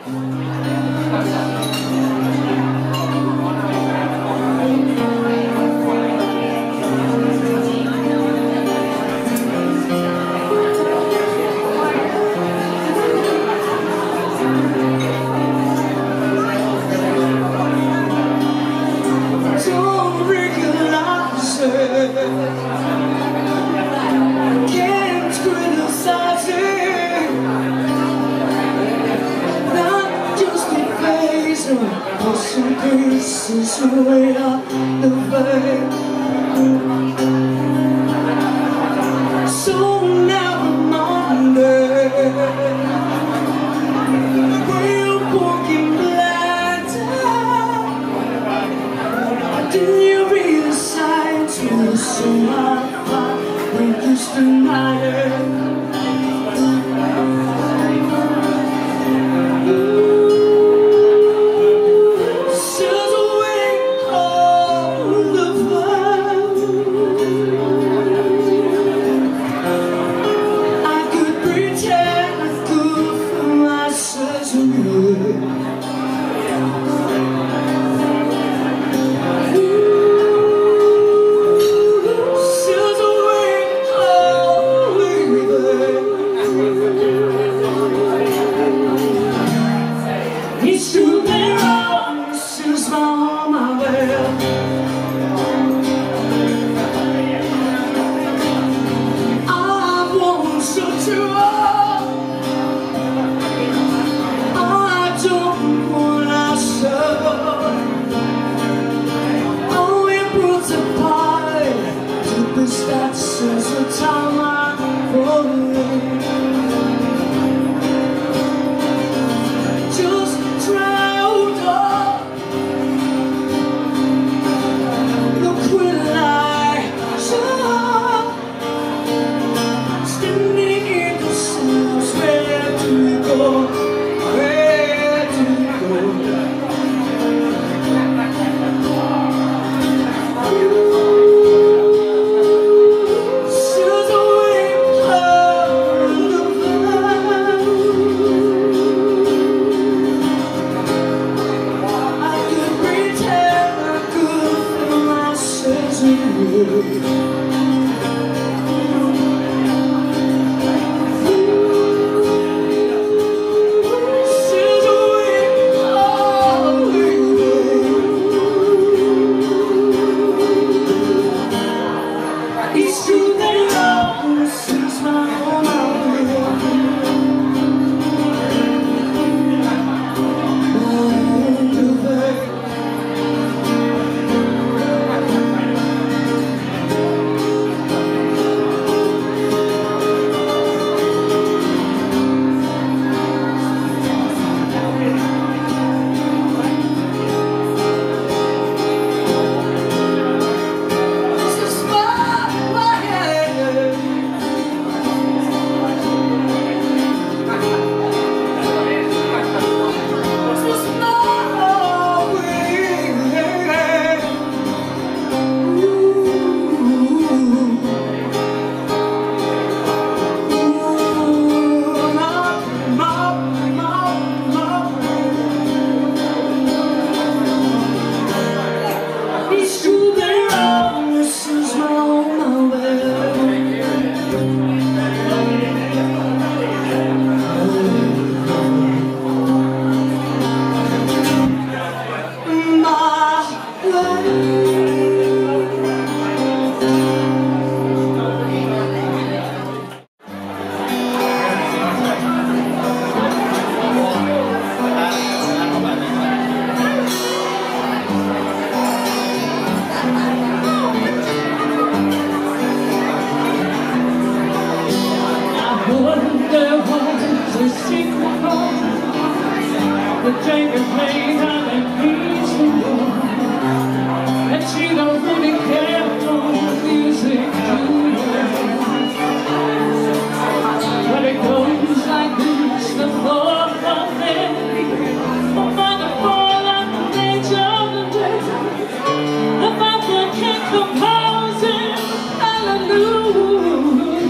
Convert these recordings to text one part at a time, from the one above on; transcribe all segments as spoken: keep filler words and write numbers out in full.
Pushing pieces way up the veil. So now I'm on there, we're walking blind. Didn't you read the signs? We'll see my fire. We used to night it.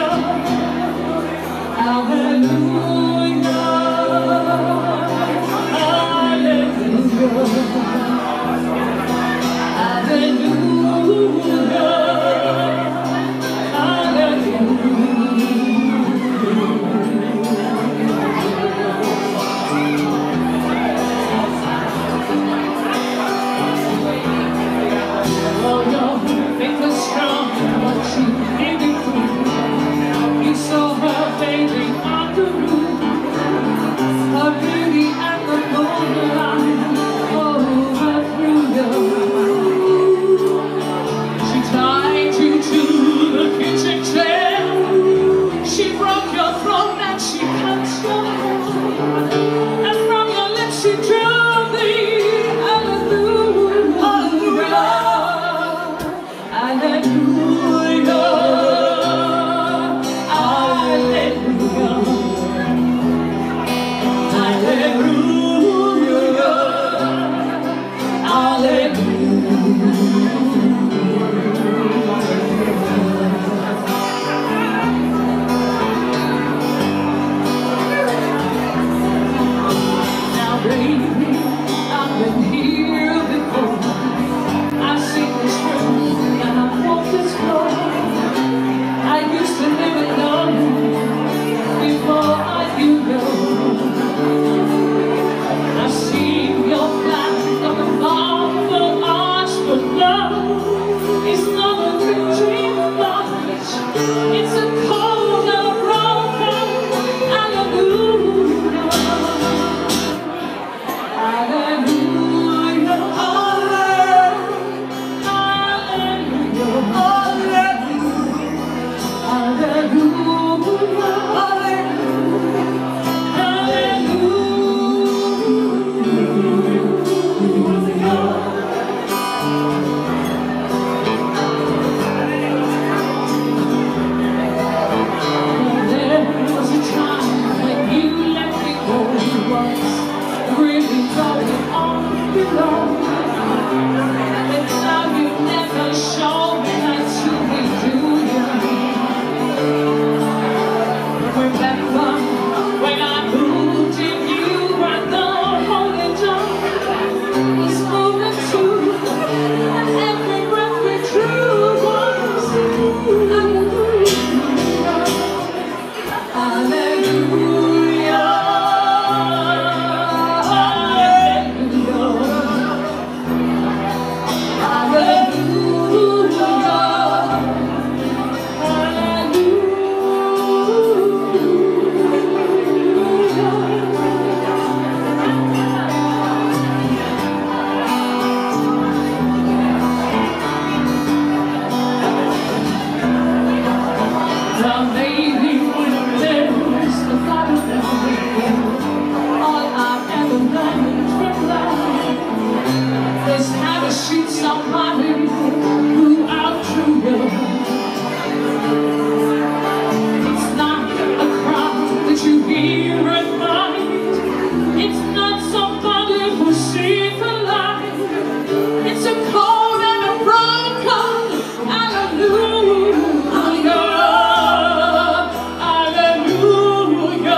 Hallelujah. what's really going on below. And now you never show me that you will do you. Remember when I moved in you and the holy dawn was moving too, and every breath we drew was you. Hallelujah, hallelujah, somebody who outdrew you. It's not a crowd that you hear at night. It's not somebody who sees the light. It's a cold and a broken hallelujah, hallelujah,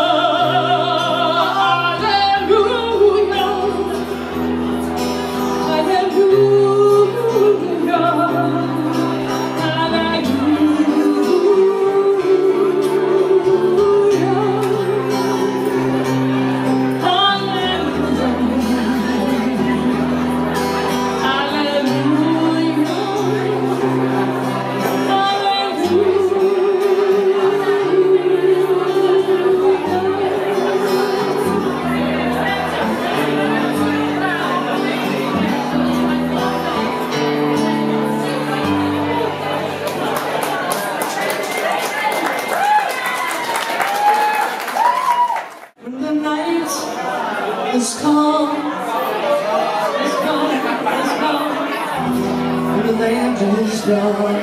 It's come, it's come, it's come. When the land is dark,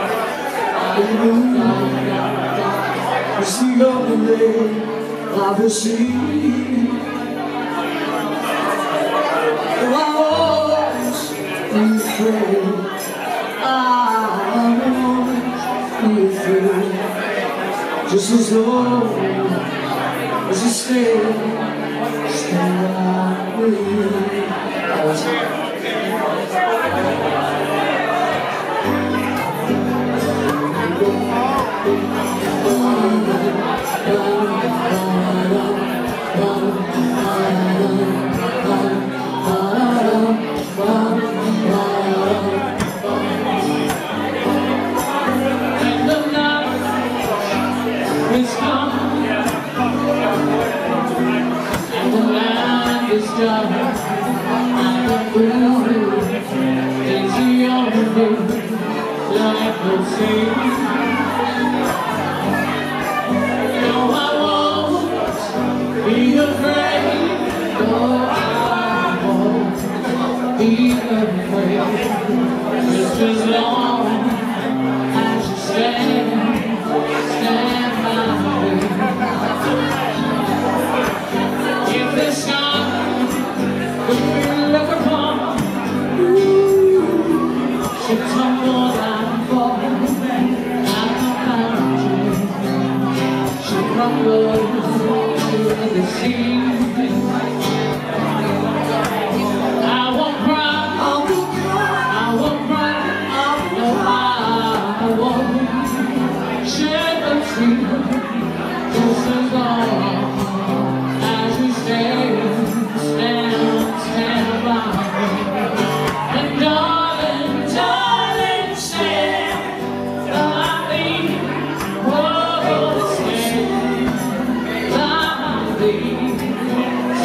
it's the only name I've received. Though I always be afraid, I won't be afraid. Just as long as you stay. Stay right with you. And the night is come. The land is done, and the blue is the only life will see. No, I won't be afraid. No, I won't be afraid. Just as long as you stand, stand by me. If the sky could be look upon, should tumble and fall, and the mountain should crumble to the sea. I won't cry, I won't cry, I won't cry, no, I won't shed a tear, just as long. Stand, stand by me. And darling, darling, stand by me. Oh, stand by me.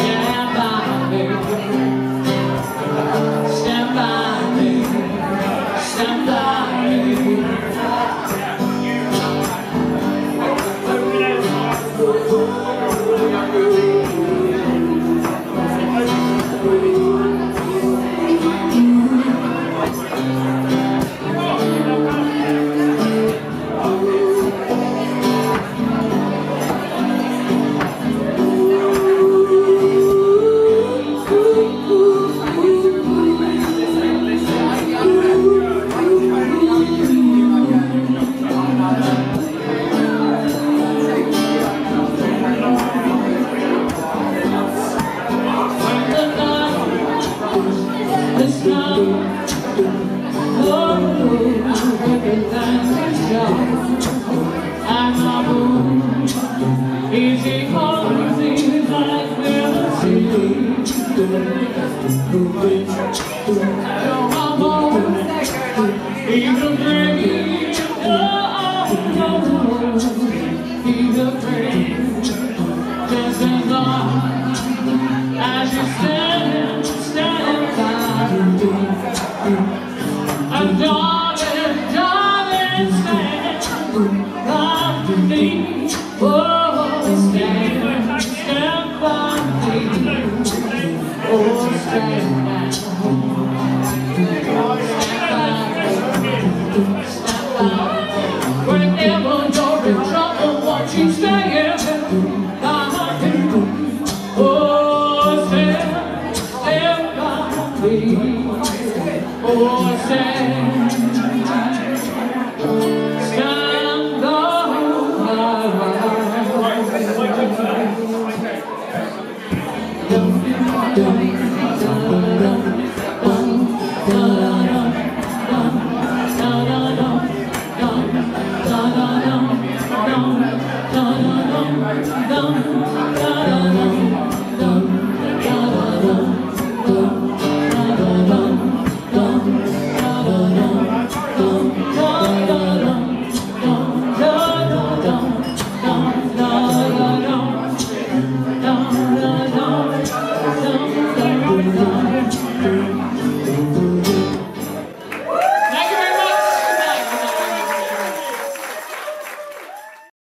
As you stand, stand by, and darling, darling, stand by me. Oh, stand, stand by me. Oh, stand by, stand by. Whenever you're in trouble, won't you stay by me? Oh, stand, stand by me. Oh, stand, stand by me.